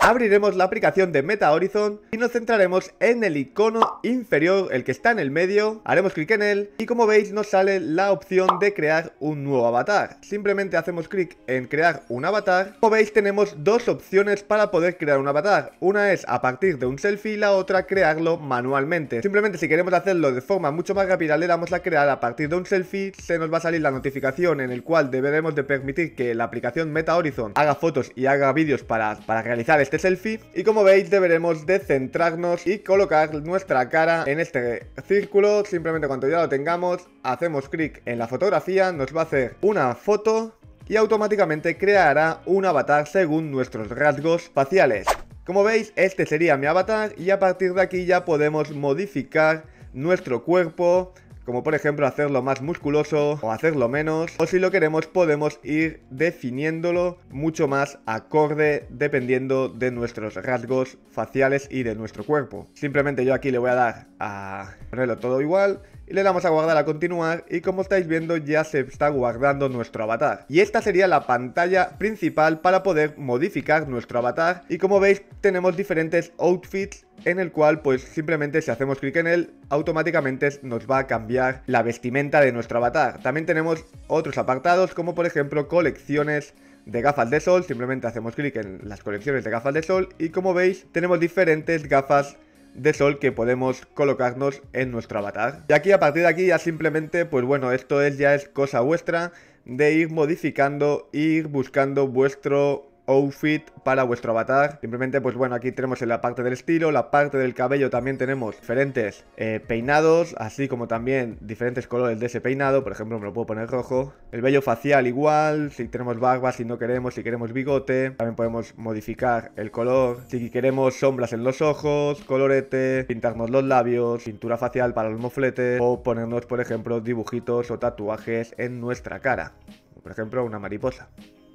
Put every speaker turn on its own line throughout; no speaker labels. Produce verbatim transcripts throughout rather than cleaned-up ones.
abriremos la aplicación de Meta Horizon y nos centraremos en el icono inferior, el que está en el medio. Haremos clic en él y como veis nos sale la opción de crear un nuevo avatar. Simplemente hacemos clic en crear un avatar. Como veis tenemos dos opciones para poder crear un avatar. Una es a partir de un selfie y la otra crearlo manualmente. Simplemente si queremos hacerlo de forma mucho más rápida le damos a crear a partir de un selfie. Se nos va a salir la notificación en el cual deberemos de permitir que la aplicación Meta Horizon haga fotos y haga vídeos para, para realizar este selfie. Y como veis deberemos de centrarnos y colocar nuestra cara en este círculo. Simplemente cuando ya lo tengamos hacemos clic en la fotografía, nos va a hacer una foto y automáticamente creará un avatar según nuestros rasgos faciales. Como veis, este sería mi avatar y a partir de aquí ya podemos modificar nuestro cuerpo, como por ejemplo hacerlo más musculoso o hacerlo menos, o si lo queremos podemos ir definiéndolo mucho más acorde dependiendo de nuestros rasgos faciales y de nuestro cuerpo. Simplemente yo aquí le voy a dar a ponerlo todo igual y le damos a guardar a continuar y como estáis viendo ya se está guardando nuestro avatar. Y esta sería la pantalla principal para poder modificar nuestro avatar y como veis tenemos diferentes outfits en el cual pues simplemente si hacemos clic en él automáticamente nos va a cambiar la vestimenta de nuestro avatar. También tenemos otros apartados como por ejemplo colecciones de gafas de sol. Simplemente hacemos clic en las colecciones de gafas de sol y como veis tenemos diferentes gafas de sol que podemos colocarnos en nuestro avatar. Y aquí a partir de aquí ya simplemente pues bueno, esto es ya es cosa vuestra de ir modificando, ir buscando vuestro outfit para vuestro avatar. Simplemente pues bueno, aquí tenemos en la parte del estilo, la parte del cabello también tenemos diferentes eh, peinados, así como también diferentes colores de ese peinado. Por ejemplo me lo puedo poner rojo. El vello facial igual, si tenemos barba, si no queremos, si queremos bigote. También podemos modificar el color, si queremos sombras en los ojos, colorete, pintarnos los labios, pintura facial para los mofletes o ponernos por ejemplo dibujitos o tatuajes en nuestra cara, por ejemplo una mariposa.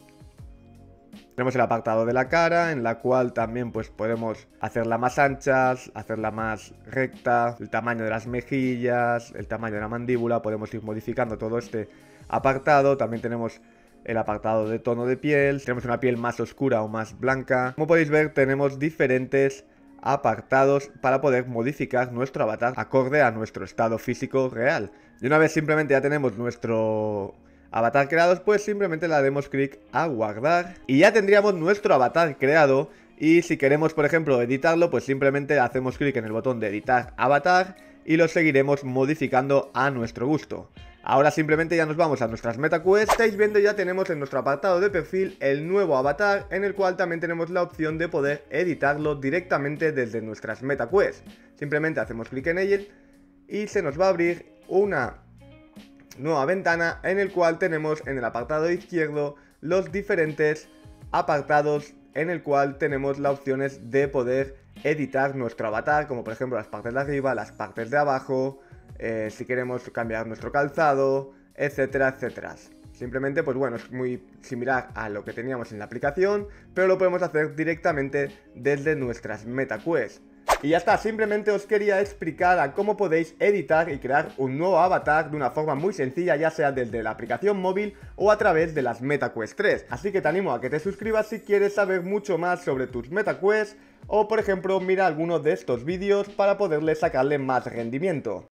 Tenemos el apartado de la cara, en la cual también pues podemos hacerla más anchas, hacerla más recta, el tamaño de las mejillas, el tamaño de la mandíbula, podemos ir modificando todo este apartado. También tenemos el apartado de tono de piel, tenemos una piel más oscura o más blanca. Como podéis ver tenemos diferentes apartados para poder modificar nuestro avatar acorde a nuestro estado físico real. Y una vez simplemente ya tenemos nuestro avatar creados, pues simplemente le damos clic a guardar y ya tendríamos nuestro avatar creado. Y si queremos por ejemplo editarlo, pues simplemente hacemos clic en el botón de editar avatar y lo seguiremos modificando a nuestro gusto. Ahora simplemente ya nos vamos a nuestras MetaQuest. Estáis viendo ya tenemos en nuestro apartado de perfil el nuevo avatar, en el cual también tenemos la opción de poder editarlo directamente desde nuestras MetaQuest. Simplemente hacemos clic en ella y se nos va a abrir una nueva ventana en el cual tenemos en el apartado izquierdo los diferentes apartados en el cual tenemos las opciones de poder editar nuestro avatar, como por ejemplo las partes de arriba, las partes de abajo, eh, si queremos cambiar nuestro calzado, etcétera, etcétera. Simplemente pues bueno, es muy similar a lo que teníamos en la aplicación, pero lo podemos hacer directamente desde nuestras MetaQuest. Y ya está, simplemente os quería explicar a cómo podéis editar y crear un nuevo avatar de una forma muy sencilla, ya sea desde la aplicación móvil o a través de las MetaQuest tres. Así que te animo a que te suscribas si quieres saber mucho más sobre tus MetaQuest o por ejemplo mira alguno de estos vídeos para poderle sacarle más rendimiento.